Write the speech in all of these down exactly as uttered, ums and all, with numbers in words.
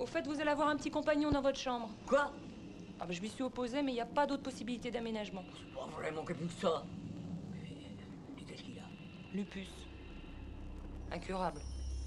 Au fait, vous allez avoir un petit compagnon dans votre chambre. Quoi? Ah ben, je m'y suis opposée, mais il n'y a pas d'autre possibilité d'aménagement. C'est pas vraiment que plus que ça. Et qu'est-ce qu'il a? Lupus. Incurable.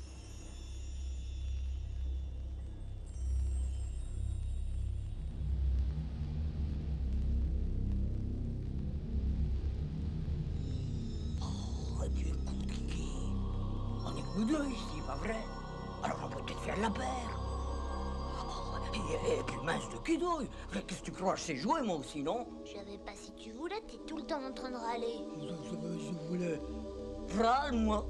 Oh, tu es compliqué. On est que nous deux ici, pas vrai? Alors on peut peut-être faire la paire. Et, et puis mince de quidouille. Qu'est-ce que tu crois? Je sais jouer moi aussi, non? Je savais pas si tu voulais, t'es tout le temps en train de râler. Je, je, je voulais. Râle, moi.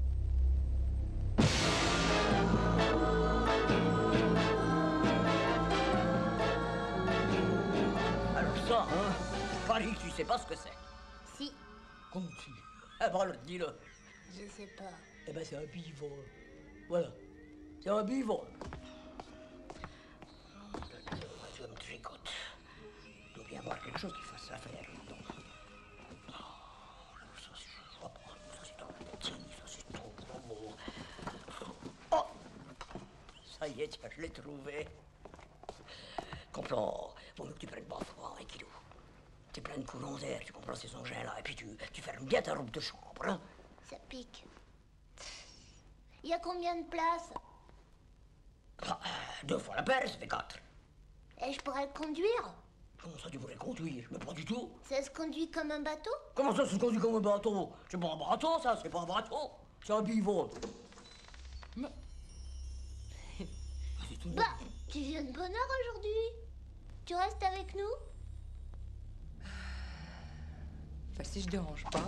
Alors ça, hein? Paris, tu sais pas ce que c'est. Si. Comment tu? Eh ben alors, dis-le. Je sais pas. Eh ben c'est un bivol. Voilà. C'est un bivol. Tu vas me tricoter. Il doit bien y avoir quelque chose qui fasse affaire là-dedans. Oh, ça, je vois pas. Ça, c'est trop petit. Ça, c'est trop beau. Oh! Ça y est, tiens, je l'ai trouvé. Comprends. Bon, que tu prennes pas froid, hein, Kidou. T'es plein de courants d'air, tu comprends ces engins-là. Et puis tu, tu fermes bien ta robe de chambre, hein. Ça pique. Il y a combien de places? Ah, deux fois la paire, ça fait quatre. Et je pourrais le conduire? Comment ça, tu pourrais conduire? Mais pas du tout. Ça se conduit comme un bateau? Comment ça se conduit comme un bateau? C'est pas un bateau, ça, c'est pas un bateau. C'est un bivol. Mais... C'est tout. Bah, tu viens de bonne heure aujourd'hui. Tu restes avec nous? Enfin, si je dérange pas...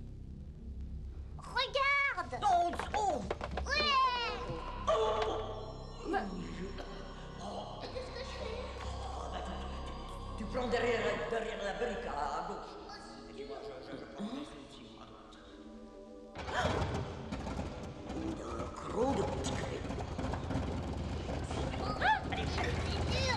Regarde! Non, oh! Ouais! Oh! Mais... Qu'est-ce que je fais? Oh, bah, tu, tu, tu prends derrière, derrière la brique à, à gauche. Et tu vois, je, je, je prends ici, à droite. Un gros de petit clé. Allez, c'est dur!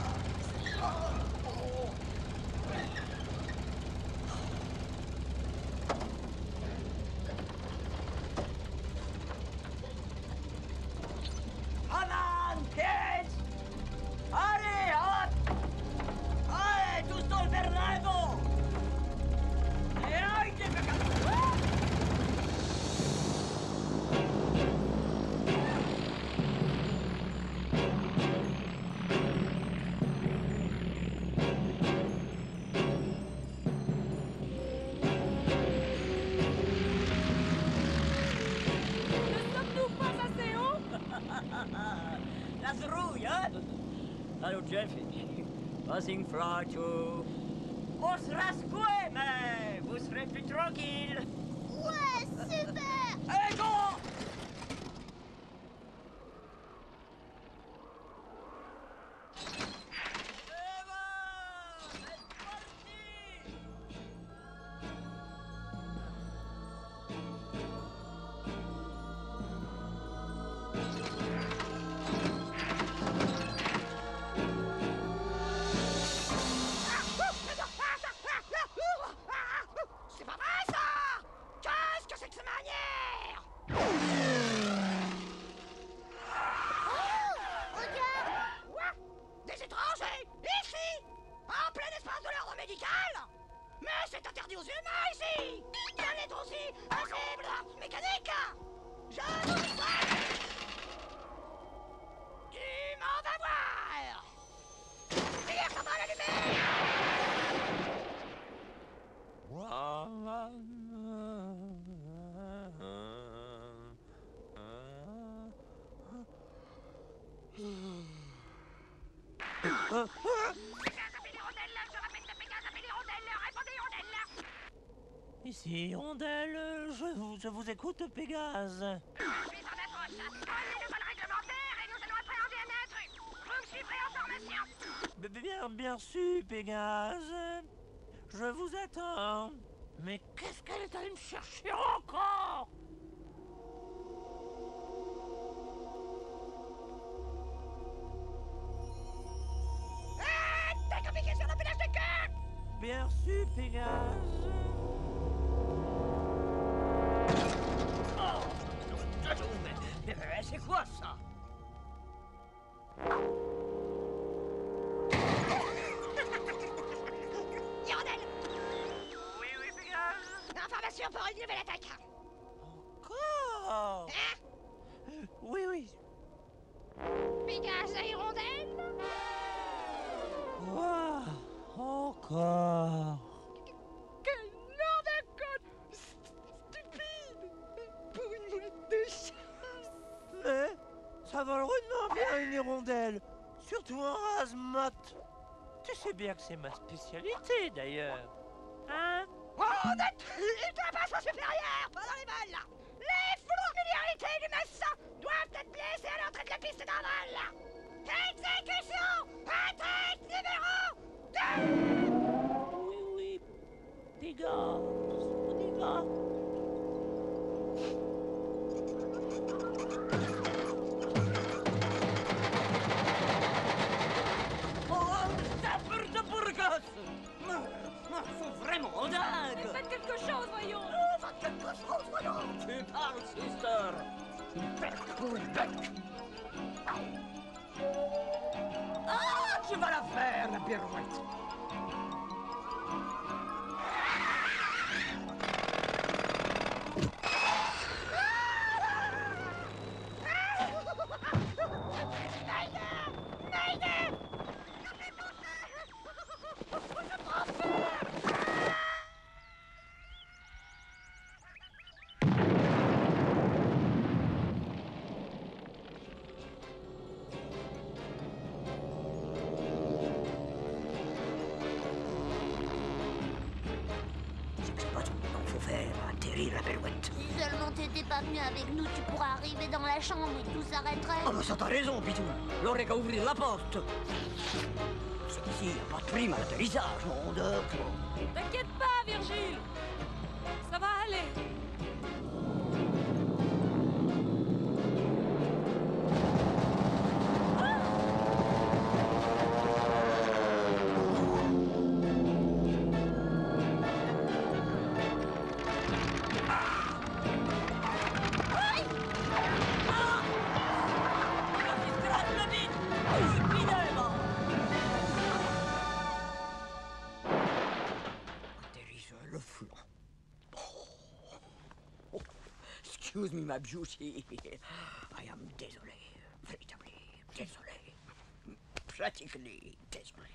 Come on, kids! Allez, hop! Allez, tous dans le Bernardo! Et là, il est la zrouille, hein? Allô, Jeff. Passing fraccio. On sera secoué, mais vous serez plus tranquille. Ouais, super! Allez, go! C'est pas vrai, ça! Qu'est-ce que c'est que cette manière? Oh! Regarde! Quoi? Des étrangers? Ici? En plein espace de l'ordre médical? Mais c'est interdit aux humains ici! Ça l'est aussi un cible mécanique! Je vous dis quoi? Tu m'en vas voir! Hier, ça va l'allumer! Ici, Hirondelle, je vous, je vous écoute, Pégase. Je suis en approche. Prenez le vol réglementaire et nous allons appréhender un intrus. Vous me suivrez en formation. B- Bien, bien sûr, Pégase. Je vous attends. Mais qu'est-ce qu'elle est allée me chercher encore? Ah, t'as compliqué sur l'empilage de cœur. Bien sûr, Pégase. Oh! Mais, mais c'est quoi ça? temps pour une nouvelle attaque. Encore? Hein? Euh, Oui, oui. Pégase à hirondelle? Quoi? Encore? Quel nom de code stupide pour une monnaie de chasse. Mais ça vole rudement bien une hirondelle, surtout en race motte. Tu sais bien que c'est ma spécialité d'ailleurs. Hein? Oh, d'être ultra-passant supérieur pendant les vols, là. Les familiarités du maçon doivent être blessées à l'entrée de la piste d'un vol, là. Exécution! Attaque numéro deux! Oui, oui. Dégage, dégage. Faut vraiment dingue! Faites quelque chose, voyons. Faites quelque chose, voyons! Tu parles, sister! Ah, tu vas la faire, la pirouette! La Peyrieras. Si seulement t'étais pas venu avec nous, tu pourrais arriver dans la chambre et tout s'arrêterait. Oh, ma ça t'as raison, Pitou. L'aurait qu'à ouvrir la porte. C'est ici, y a pas de prime à l'atterrissage, mon doc. T'inquiète pas, Virgile. Ça va aller. Le flanc. Oh. Oh. Excuse me, my beauty. I am désolé. Véritablement désolé. Pratiquement désolé.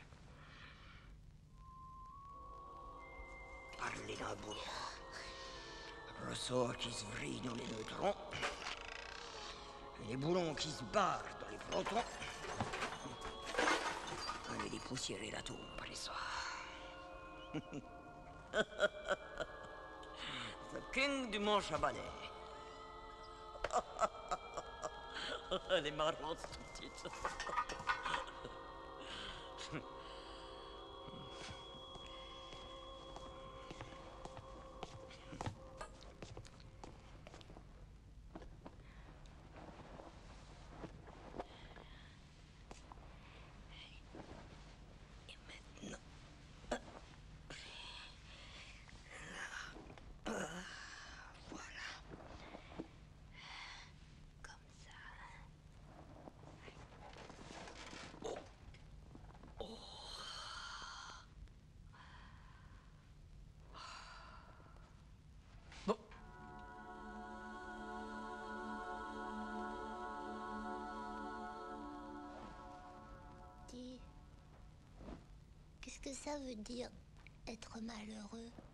Parler d'un boulot. Ressort qui se vrille dans les neutrons. Et les boulons qui se barrent dans les protons. Aller dépoussiérer la tombe les soirs. The King du Manche à balai. Elle est marrante, cette petite. Qu'est-ce que ça veut dire, être malheureux?